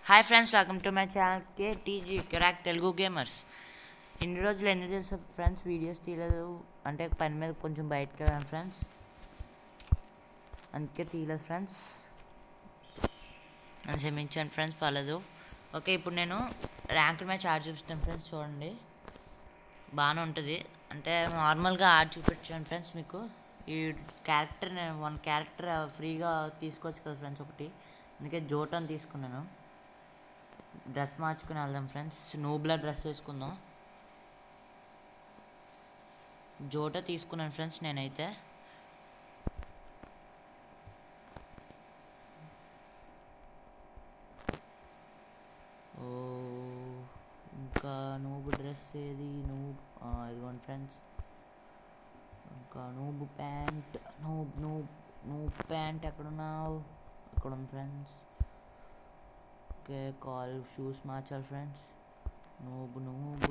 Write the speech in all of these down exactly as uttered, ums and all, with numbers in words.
Hi friends, welcome to my channel K TG crack Telugu gamers. ఇన్ని రోజులు ఎందుకు చేస్తాం ఫ్రెండ్స్ వీడియోస్ తీయలేదు అంటే పని మీద కొంచెం బయటకు వెళ్ళాను ఫ్రెండ్స్, అందుకే తీయలేదు ఫ్రెండ్స్. నన్ను క్షమించాను ఫ్రెండ్స్, పర్లేదు. ఓకే, ఇప్పుడు నేను ర్యాంక్డ్ మ్యాచ్ ఆడి చూపిస్తాను ఫ్రెండ్స్. చూడండి, బాగానే ఉంటుంది. అంటే నార్మల్గా ఆడి చూపించాను ఫ్రెండ్స్ మీకు. ఈ క్యారెక్టర్ నేను వన్ క్యారెక్టర్ ఫ్రీగా తీసుకోవచ్చు కదా ఫ్రెండ్స్ ఒకటి, అందుకే జోటన్ తీసుకున్నాను. డ్రెస్ మార్చుకుని వెళ్దాం ఫ్రెండ్స్. నూబ్లా డ్రెస్ వేసుకుందాం. జోటా తీసుకున్నాను ఫ్రెండ్స్ నేనైతే. ఓ ఇంకా నూబు డ్రెస్ ఏది? నూబ్ ఇదిగోండి ఫ్రెండ్స్. ఇంకా noob pant, noob noob noob pant ఎక్కడున్నావు? ఎక్కడ ఉంది ఫ్రెండ్స్? ఓకే, కాల్ షూస్ మార్చాలి friends. Noob noob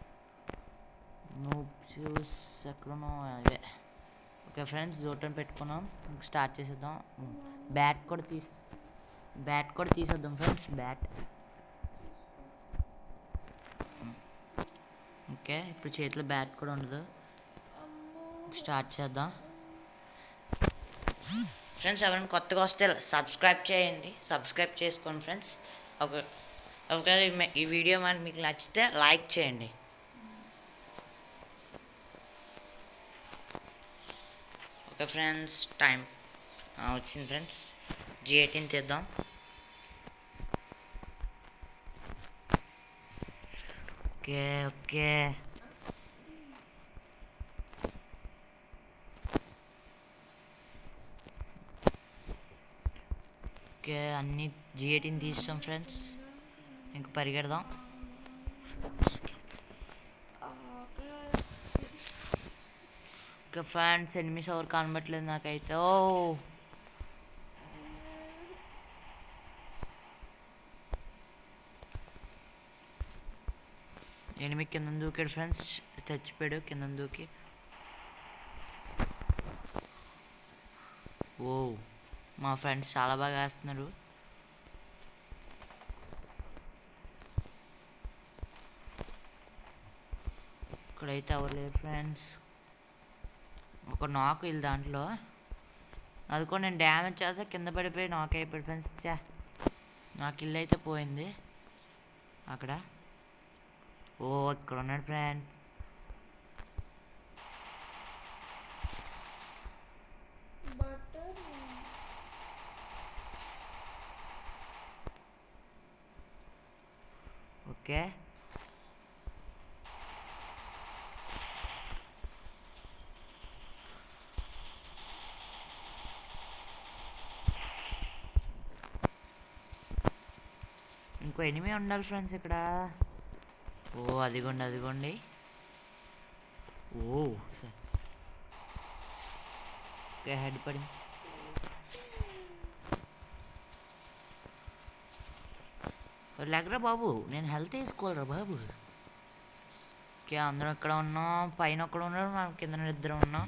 noob shoes ఎక్కడున్నావు? అవే. ఓకే ఫ్రెండ్స్, జోటన్ పెట్టుకున్నాం. స్టార్ట్ చేసేద్దాం. బ్యాట్ కూడా తీసి బ్యాట్ కూడా తీసేద్దాం ఫ్రెండ్స్. బ్యాట్ ఓకే, ఇప్పుడు చేతిలో బ్యాట్ కూడా ఉండదు. స్టార్ట్ చేద్దాం ఫ్రెండ్స్. ఎవరైనా కొత్తగా వస్తే సబ్స్క్రైబ్ చేయండి, సబ్స్క్రైబ్ చేసుకోండి ఫ్రెండ్స్. ఒక ఒకవేళ ఈ వీడియో మరి మీకు నచ్చితే లైక్ చేయండి. ఓకే ఫ్రెండ్స్, టైం వచ్చింది ఫ్రెండ్స్. జీ ఎయిటీన్ తీద్దాం. ఓకే ఓకే ఓకే అన్నీ జీ ఎయిటీన్ తీస్తాం ఫ్రెండ్స్. ఇంక పరిగెడదాం. ఓకే ఫ్రెండ్స్, ఎనిమిస్ ఎవరు కనబట్టలేదు నాకైతే. ఓ ఎనిమిది కింద దూకాడు ఫ్రెండ్స్, చచ్చిపోయాడు కింద దూకి. ఓ మా ఫ్రెండ్స్ చాలా బాగా వేస్తున్నారు. ఇక్కడైతే ఎవరు లేరు ఫ్రెండ్స్. ఒక నాక్ వీళ్ళు దాంట్లో, అది కూడా నేను డ్యామేజ్ చేస్తే కింద పడిపోయి నాక్ అయిపోయాడు ఫ్రెండ్స్. చా నాకు ఇల్లు అయితే పోయింది అక్కడ. ఓ ఇక్కడ ఉన్నాడు ఫ్రెండ్స్. ఓకే ఇంకో ఎనిమిది ఉండాలి ఫ్రెండ్స్ ఇక్కడ. ఓ అదిగోండి అదిగోండి. ఓ ఓకే, హెడ్ పడింది. లేకరా బాబు, నేను హెల్త్ వేసుకోవాలరా బాబు. ఓకే, అందరం ఇక్కడ ఉన్నాం. పైన ఒక్కడ ఉన్నాడు, మనం కింద ఇద్దరం ఉన్నాం.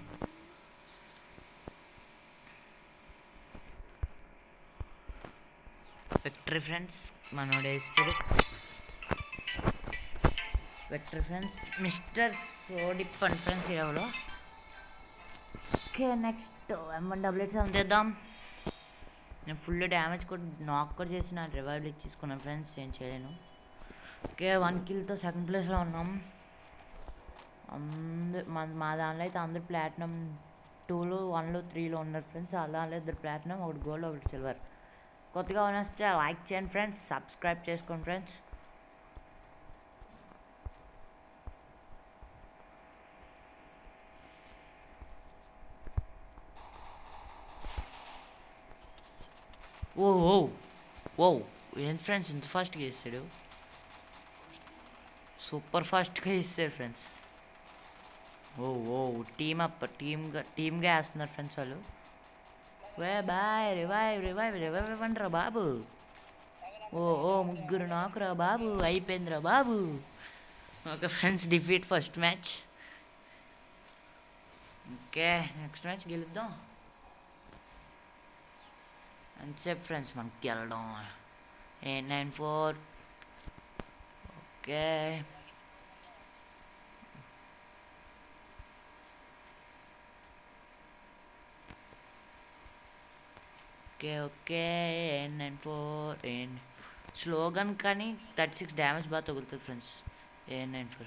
విక్టరీ ఫ్రెండ్స్, మనోడు వేస్తాడు. విక్టరీ ఫ్రెండ్స్, మిస్టర్ సోడిప్పండి ఫ్రెండ్స్ ఎవరో. Okay next M one double eight seven తెద్దాం. నేను ఫుల్ డ్యామేజ్ కూడా నాక్ కూడా చేసిన రివైవ్ ఇచ్చేసుకున్నాను ఫ్రెండ్స్, ఏం చేయలేను. ఓకే, వన్ కిల్తో సెకండ్ ప్లేస్లో ఉన్నాం. అందరు మా మా దానిలో అయితే అందరు ప్లాటినం టూలు వన్లు త్రీలో ఉన్నారు ఫ్రెండ్స్. ఆ దానిలో ఇద్దరు ప్లాటినం, ఒకటి గోల్డ్, ఒకటి సిల్వర్. కొత్తగా వస్తే లైక్ చేయండి ఫ్రెండ్స్, సబ్స్క్రైబ్ చేసుకోండి ఫ్రెండ్స్. ఓ ఓ ఓ ఏం ఫ్రెండ్స్ ఇంత ఫాస్ట్గా వేస్తాడు? సూపర్ ఫాస్ట్గా వేస్తాడు ఫ్రెండ్స్. ఓ ఓ టీమ్ అప్ టీమ్గా టీమ్గా వేస్తున్నారు ఫ్రెండ్స్ వాళ్ళు. వే బాయ్, రివైవ్ రివైవ్ రివైవ్ ఇవ్వండి రా బాబు. ఓ ఓ ముగ్గురు నాకురా బాబు, అయిపోయిందిరా బాబు. Okay friends, defeat first match. Okay next match గెలుద్దాం. ఎంతసేపు ఫ్రెండ్స్ మనకి వెళ్ళడం? Eight nine four. Okay okay okay eight nine four eight slogan కానీ థర్టీ సిక్స్ డ్యామేజ్ బాగా తగులుతుంది ఫ్రెండ్స్. ఎయిట్ నైన్ ఫోర్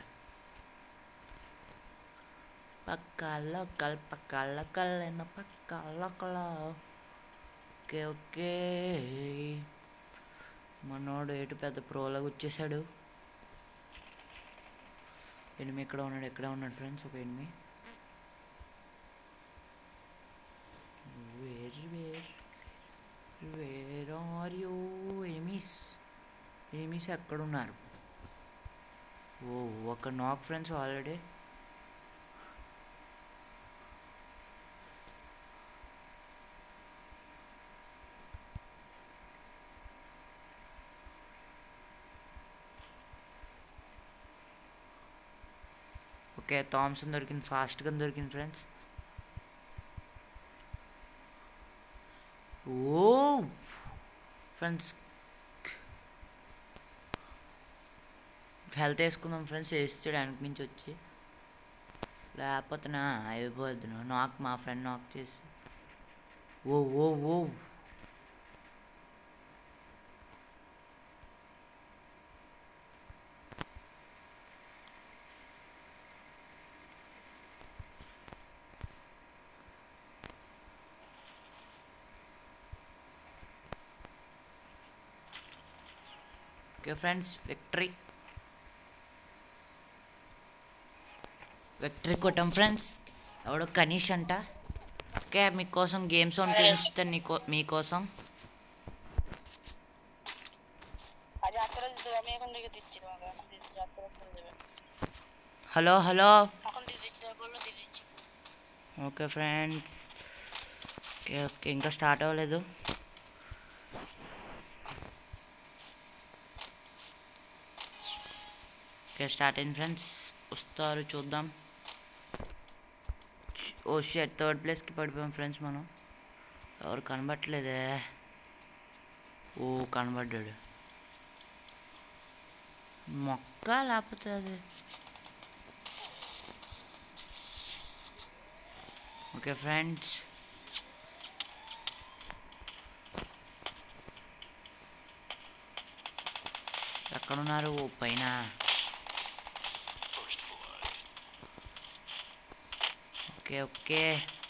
పక్కా లోకల్ పక్కా లోకల్ అయిన పక్కా లోకల్. ఓకే ఓకే మనోడు ఏటు పెద్ద ప్రోలాగా వచ్చేసాడు. ఎనిమి ఎక్కడ ఉన్నాడు ఎక్కడ ఉన్నాడు ఫ్రెండ్స్? ఒక enemy. Where where where are you enemies? Enemies ఎక్కడున్నారు? ఓ ఒక నాక్ ఫ్రెండ్స్ ఆల్రెడీ. ఓకే థామ్సన్ దొరికింది, ఫాస్ట్గా దొరికింది ఫ్రెండ్స్. ఓ ఫ్రెండ్స్ హెల్త్ వేసుకుందాం ఫ్రెండ్స్. వేస్తాడు వెనక నుంచి వచ్చి, లేకపోతే నా అయిపోద్దు. నాక్ మా ఫ్రెండ్ నాక్ చేసి. ఓ ఓ ఓ ఓకే ఫ్రెండ్స్ విక్టరీ విక్టరీ కొట్టాం ఫ్రెండ్స్. ఎవడో కనీష్ అంట. ఓకే మీకోసం గేమ్స్ ఆన్ పెంచుతాను నీకో మీకోసం. Hello hello okay friends. Okay okay ఇంకా స్టార్ట్ అవ్వలేదు. ఓకే స్టార్ట్ అయింది ఫ్రెండ్స్. వస్తారు చూద్దాం. ఓ షట్ థర్డ్ ప్లేస్కి పడిపోయాం ఫ్రెండ్స్ మనం. ఎవరు కనబట్టలేదే. ఓ కనబడ్డాడు. మొక్క లేకపోతే అది. ఓకే ఫ్రెండ్స్ ఎక్కడున్నారు? ఓ పైన. ఓకే ఓకే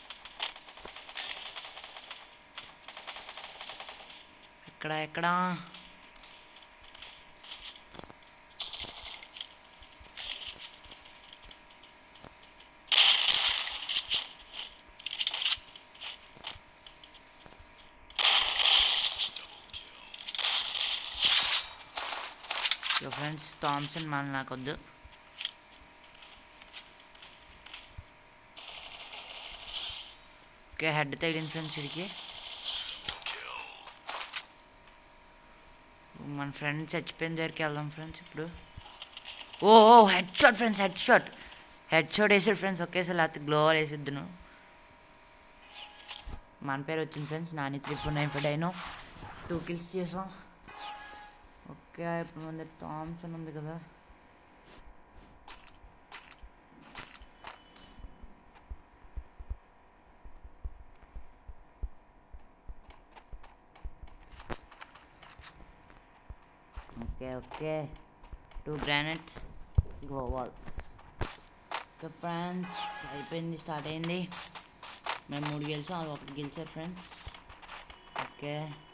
ఎక్కడ ఎక్కడ? ఫ్రెండ్స్ థామ్సన్ మన నాకొద్దు. ఓకే హెడ్ తగిలింది ఫ్రెండ్స్ వీడికి. మన ఫ్రెండ్ చచ్చిపోయిన దగ్గరికి వెళ్దాం ఫ్రెండ్స్ ఇప్పుడు. ఓ ఓ head shot friends, head shot head shot వేసాడు ఫ్రెండ్స్. ఒకేసారి లేకపోతే గ్లోవర్ వేసిద్దును. మన పేరు వచ్చింది friends. Nani three four nine five dino. Two kills చేసాం. ఓకే ఇప్పుడు మన దగ్గర థామ్సన్ ఉంది కదా. ఓకే ఓకే టూ గ్రానైట్స్ గ్లోవాల్స్. ఓకే ఫ్రెండ్స్ అయిపోయింది, స్టార్ట్ అయింది. మేము మూడు గెలిచాం, వాళ్ళు ఒకటి గెలిచారు ఫ్రెండ్స్. ఓకే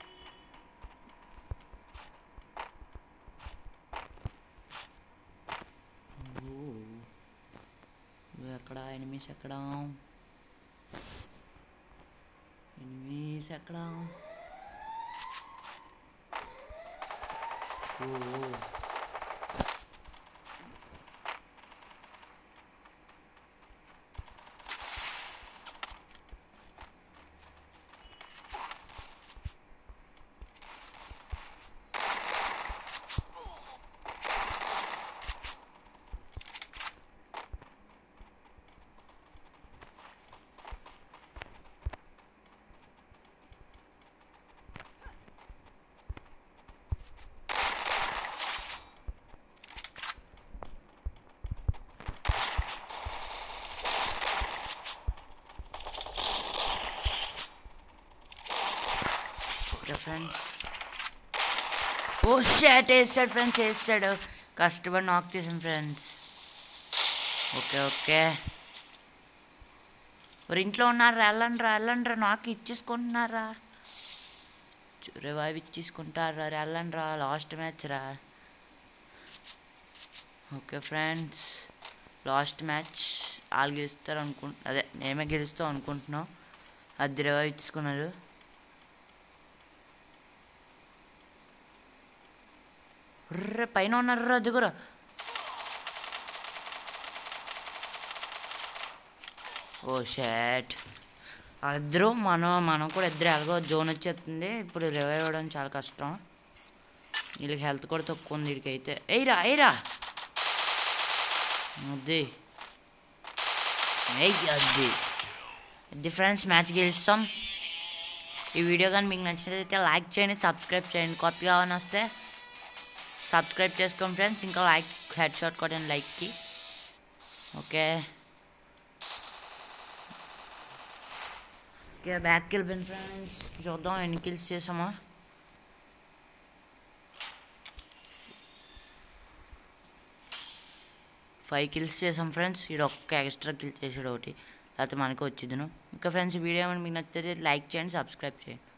ఎక్కడ ఎనిమిస్? ఎక్కడ ఎనిమిస్? ఎక్కడ? ఓ ఓకే ఫ్రెండ్స్. ఓ షాట్ వేస్తాడు ఫ్రెండ్స్, వేస్తాడు. కష్టపడి నాక్ చేసాం ఫ్రెండ్స్. Okay okay. మరి ఇంట్లో ఉన్నారా? వెళ్ళండి రా, వెళ్ళండి రా, నాకు ఇచ్చేసుకుంటున్నారా? రివైవ్ ఇచ్చేసుకుంటారా? వెళ్ళండి రా, లాస్ట్ మ్యాచ్ రా. Okay friends, last match. వాళ్ళు గెలుస్తారు అనుకుంటు, అదే మేమే గెలుస్తాం అనుకుంటున్నాం. అది రివైవ్ ఇచ్చుకున్నారు. రే పైన ఉన్నారు రా, దిగురా. ఓ షాట్. వాళ్ళిద్దరూ మనం మనం కూడా ఇద్దరు ఎలాగో జోన్ వచ్చేస్తుంది. ఇప్పుడు రివైవ్ అవ్వడం చాలా కష్టం. వీళ్ళకి హెల్త్ కూడా తక్కువ ఉంది. వీడికైతే ఎయిరా ఎయిరా అది అది అది ఫ్రెండ్స్, మ్యాచ్ గెలుస్తాం. ఈ వీడియో కానీ మీకు నచ్చినట్లయితే లైక్ చేయండి, సబ్స్క్రైబ్ చేయండి. కొత్తగా అని వస్తే సబ్స్క్రైబ్ చేసుకోండి ఫ్రెండ్స్. ఇంకా లైక్ హెడ్ షాట్ కొట్టండి లైక్కి. ఓకే ఓకే, బ్యాక్కి వెళ్ళిపోయింది ఫ్రెండ్స్. చూద్దాం ఎన్ని కిల్స్ చేసామా. ఫైవ్ కిల్స్ చేసాం ఫ్రెండ్స్. ఇది ఒక్క ఎక్స్ట్రా కిల్ చేసాడు ఒకటి, లేకపోతే మనకు వచ్చిద్దును. ఇంకా ఫ్రెండ్స్, ఈ వీడియో మీకు నచ్చితే లైక్ చేయండి, సబ్స్క్రైబ్ చేయండి.